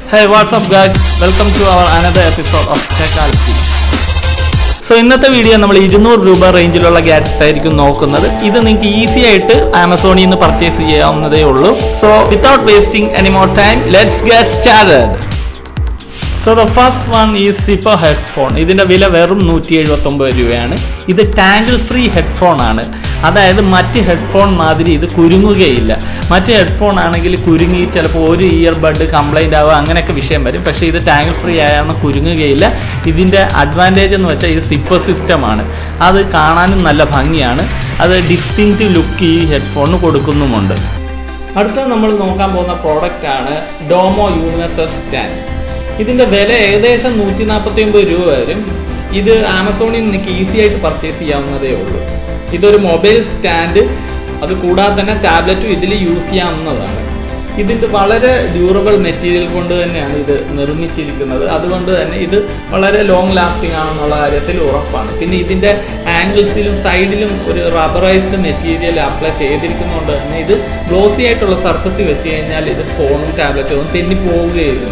Hey, what's up guys? Welcome to our another episode of Technology. So ഇന്നത്തെ video നമ്മൾ 200 രൂപ റേഞ്ചിലുള്ള gadget ആയിരിക്കും നോക്കുന്നത്. ഇത് നിങ്ങൾക്ക് ഈസി ആയിട്ട് ആമസോണിൽ നിന്ന് പർച്ചേസ് ചെയ്യാവുന്നതേ ഉള്ളൂ. So without wasting any more time, let's get started. So the first one is Zipper headphone. ഇതിന്റെ വില വെറും 179 രൂപയാണ്. ഇത് ടാങ്കിൾ ഫ്രീ ഹെഡ്ഫോൺ ആണ്. അതായത് മറ്റ് ഹെഡ്ഫോൺ മാതിരി ഇത് കുരുങ്ങുകയില്ല. മറ്റ് ഹെഡ്ഫോൺ ആണെങ്കിൽ കുരുങ്ങി ചിലപ്പോൾ ഒരു ഇയർബഡ് കംപ്ലൈൻ്റ് ആവുക അങ്ങനെയൊക്കെ വിഷയം വരും. പക്ഷേ ഇത് ടാങ്കിൾ ഫ്രീ ആയാൽ കുരുങ്ങുകയില്ല. ഇതിൻ്റെ അഡ്വാൻറ്റേജ് എന്ന് വെച്ചാൽ ഇത് സിപ്പർ സിസ്റ്റമാണ്. അത് കാണാനും നല്ല ഭംഗിയാണ്. അത് ഡിസ്റ്റിങ്ക്റ്റ് ലുക്ക് ഈ ഹെഡ്ഫോണിന് കൊടുക്കുന്നുമുണ്ട്. അടുത്ത നമ്മൾ നോക്കാൻ പോകുന്ന പ്രോഡക്റ്റാണ് ഡോമോ യൂണിവേഴ്സൽ സ്റ്റാൻഡ്. ഇതിൻ്റെ വില ഏകദേശം 149 രൂപ വരും. ഇത് ആമസോണിൽ നിങ്ങൾക്ക് ഈസി ആയിട്ട് പർച്ചേസ് ചെയ്യാവുന്നതേ ഉള്ളൂ. ഇതൊരു മൊബൈൽ സ്റ്റാൻഡ്, അത് കൂടാതെ തന്നെ ടാബ്ലറ്റും ഇതിൽ യൂസ് ചെയ്യാവുന്നതാണ്. ഇതിൻ്റെ വളരെ ഡ്യൂറബിൾ മെറ്റീരിയൽ കൊണ്ട് തന്നെയാണ് ഇത് നിർമ്മിച്ചിരിക്കുന്നത്. അതുകൊണ്ട് തന്നെ ഇത് വളരെ ലോങ് ലാസ്റ്റിംഗ് ആണെന്നുള്ള കാര്യത്തിൽ ഉറപ്പാണ്. പിന്നെ ഇതിൻ്റെ ആംഗിൾസിലും സൈഡിലും ഒരു റബ്ബറൈസ്ഡ് മെറ്റീരിയൽ അപ്ലൈ ചെയ്തിരിക്കുന്നതുകൊണ്ട് തന്നെ ഇത് ഗ്ലോസി ആയിട്ടുള്ള സർഫസിൽ വെച്ച് കഴിഞ്ഞാൽ ഇത് ഫോണും ടാബ്ലറ്റും ഒന്നും തെന്നിപ്പോവുകയില്ല.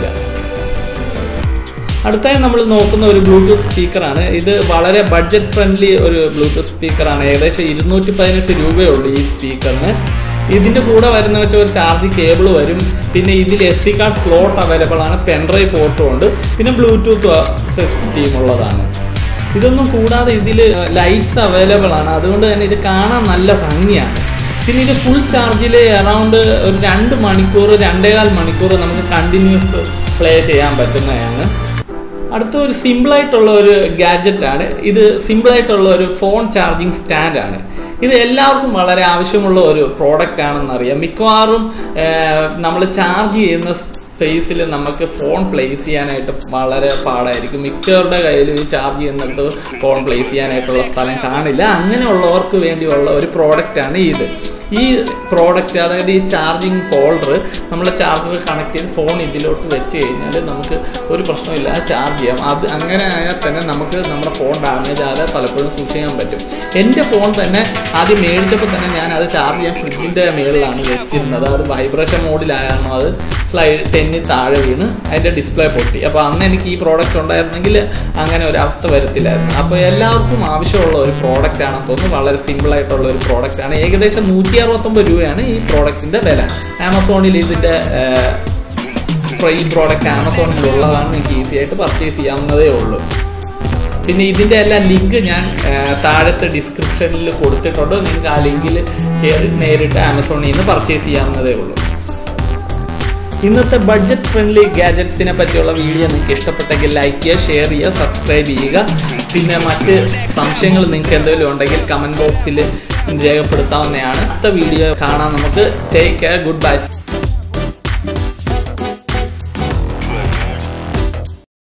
അടുത്തായി നമ്മൾ നോക്കുന്ന ഒരു ബ്ലൂടൂത്ത് സ്പീക്കറാണ്. ഇത് വളരെ ബഡ്ജറ്റ് ഫ്രണ്ട്ലി ഒരു ബ്ലൂടൂത്ത് സ്പീക്കറാണ്. ഏകദേശം 218 രൂപയുള്ളൂ ഈ സ്പീക്കറിന്. ഇതിൻ്റെ കൂടെ വരുന്ന വെച്ചാൽ ഒരു ചാർജ് കേബിൾ വരും. പിന്നെ ഇതിൽ SD കാർഡ് സ്ലോട്ട് അവൈലബിൾ ആണ്. പെൻഡ്രൈവ് പോർട്ടും ഉണ്ട്. പിന്നെ ബ്ലൂടൂത്ത് സിസ്റ്റം ഉള്ളതാണ്. ഇതൊന്നും കൂടാതെ ഇതിൽ ലൈറ്റ്സ് അവൈലബിൾ ആണ്. അതുകൊണ്ട് തന്നെ ഇത് കാണാൻ നല്ല ഭംഗിയാണ്. പിന്നെ ഇത് ഫുൾ ചാർജിൽ അറൗണ്ട് ഒരു 2 മണിക്കൂർ 2.25 മണിക്കൂർ നമുക്ക് കണ്ടിന്യൂസ് പ്ലേ ചെയ്യാൻ പറ്റുന്നതാണ്. അടുത്ത ഒരു സിമ്പിളായിട്ടുള്ള ഒരു ഗാഡ്ജറ്റാണ്. ഇത് സിമ്പിളായിട്ടുള്ള ഒരു ഫോൺ ചാർജിങ് സ്റ്റാൻഡാണ്. ഇത് എല്ലാവർക്കും വളരെ ആവശ്യമുള്ള ഒരു പ്രോഡക്റ്റ് ആണെന്നറിയാം. മിക്കവാറും നമ്മൾ ചാർജ് ചെയ്യുന്ന സ്പേസിൽ നമുക്ക് ഫോൺ പ്ലേസ് ചെയ്യാനായിട്ട് വളരെ പാടായിരിക്കും. മിക്കവരുടെ കയ്യിൽ ഈ ചാർജ് ചെയ്യുന്നിടത്ത് ഫോൺ പ്ലേസ് ചെയ്യാനായിട്ടുള്ള സ്ഥലം കാണില്ല. അങ്ങനെയുള്ളവർക്ക് വേണ്ടിയുള്ള ഒരു പ്രോഡക്റ്റാണ് ഇത്. ഈ പ്രോഡക്റ്റ്, അതായത് ഈ ചാർജിങ് ഹോൾഡർ, നമ്മൾ ചാർജർ കണക്ട് ചെയ്ത് ഫോൺ ഇതിലോട്ട് വെച്ച് കഴിഞ്ഞാൽ നമുക്ക് ഒരു പ്രശ്നമില്ല, ചാർജ് ചെയ്യാം. അത് അങ്ങനെ ആയാൽ തന്നെ നമുക്ക് നമ്മുടെ ഫോൺ ഡാമേജ് ആകാതെ പലപ്പോഴും സൂക്ഷിക്കാൻ പറ്റും. എൻ്റെ ഫോൺ തന്നെ ആദ്യം മേടിച്ചപ്പോൾ തന്നെ ഞാൻ അത് ചാർജ് ചെയ്യാൻ ഫ്രിഡ്ജിൻ്റെ മുകളിലാണ് വെച്ചിരുന്നത്. അത് വൈബ്രേഷൻ മോഡിലായിരുന്നു. അത് തെന്നി താഴെ വീണ് അതിൻ്റെ ഡിസ്പ്ലേ പൊട്ടി. അപ്പോൾ അന്ന് എനിക്ക് ഈ പ്രോഡക്റ്റ് ഉണ്ടായിരുന്നെങ്കിൽ അങ്ങനെ ഒരു അവസ്ഥ വരത്തില്ലായിരുന്നു. അപ്പോൾ എല്ലാവർക്കും ആവശ്യമുള്ള ഒരു പ്രോഡക്റ്റ് ആണെന്ന് തോന്നുന്നു. വളരെ സിമ്പിളായിട്ടുള്ള ഒരു പ്രോഡക്റ്റാണ്. ഏകദേശം 169 രൂപയാണ് ഈ പ്രോഡക്റ്റിൻ്റെ വില. ആമസോണിൽ ഇതിൻ്റെ ഈ പ്രോഡക്റ്റ് ആമസോണിലുള്ളതാണ്. നിങ്ങൾക്ക് ഈസി ആയിട്ട് പർച്ചേസ് ചെയ്യാവുന്നതേ ഉള്ളൂ. പിന്നെ ഇതിൻ്റെ എല്ലാ ലിങ്ക് ഞാൻ താഴത്തെ ഡിസ്ക്രിപ്ഷനിൽ കൊടുത്തിട്ടുണ്ട്. നിങ്ങൾക്ക് ആ ലിങ്കിൽ കയറി നേരിട്ട് ആമസോണിൽ നിന്ന് പർച്ചേസ് ചെയ്യാവുന്നതേ ഉള്ളൂ. ഇന്നത്തെ ബഡ്ജറ്റ് ഫ്രണ്ട്ലി ഗാഡ്ജറ്റ്സിനെ പറ്റിയുള്ള വീഡിയോ നിങ്ങൾക്ക് ഇഷ്ടപ്പെട്ടെങ്കിൽ ലൈക്ക് ചെയ്യുക, ഷെയർ ചെയ്യുക, സബ്സ്ക്രൈബ് ചെയ്യുക. പിന്നെ മറ്റ് സംശയങ്ങൾ നിങ്ങൾക്ക് എന്തെങ്കിലും ഉണ്ടെങ്കിൽ കമൻറ്റ് ബോക്സിൽ രേഖപ്പെടുത്താവുന്നതാണ്. അടുത്ത വീഡിയോ കാണാൻ നമുക്ക്. Take care, good by.